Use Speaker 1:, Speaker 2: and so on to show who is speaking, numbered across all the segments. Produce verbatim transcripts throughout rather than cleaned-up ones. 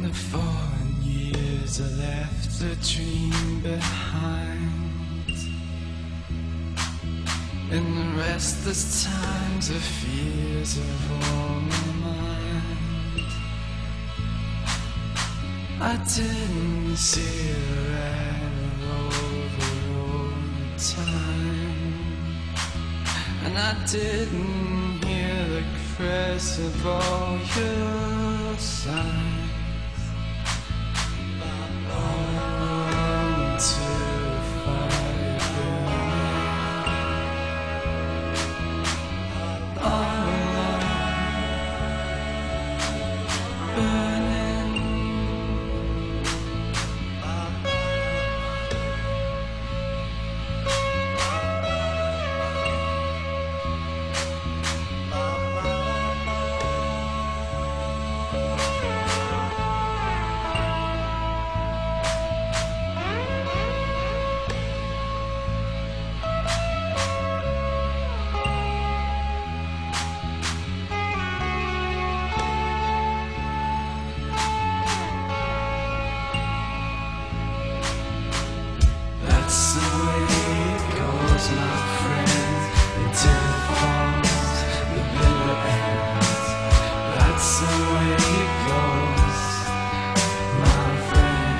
Speaker 1: the fallen years I left a dream behind. In the restless times the fears of all my mind. I didn't see the red over all the time, and I didn't hear the cries of all your signs. That's the way it goes, my friend, until it falls, the bitter end. That's the way it goes, my friend.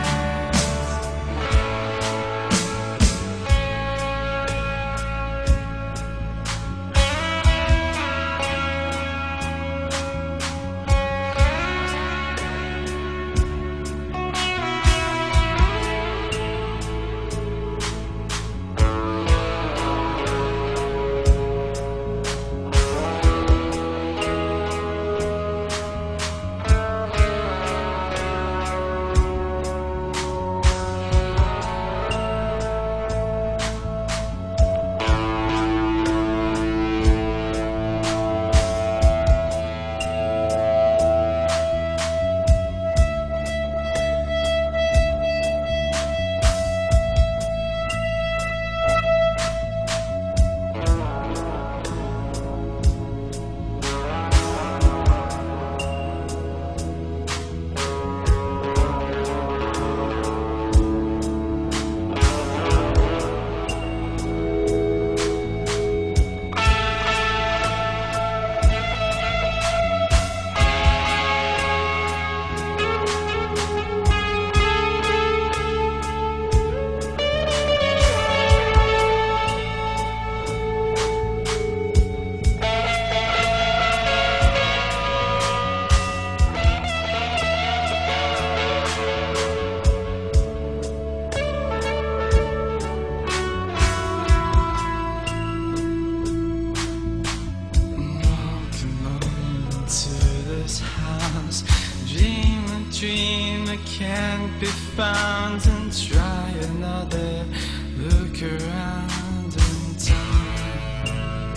Speaker 1: House, dream a dream that can't be found, and try another look around in time.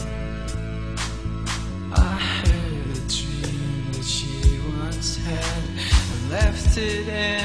Speaker 1: I had a dream that she once had and left it in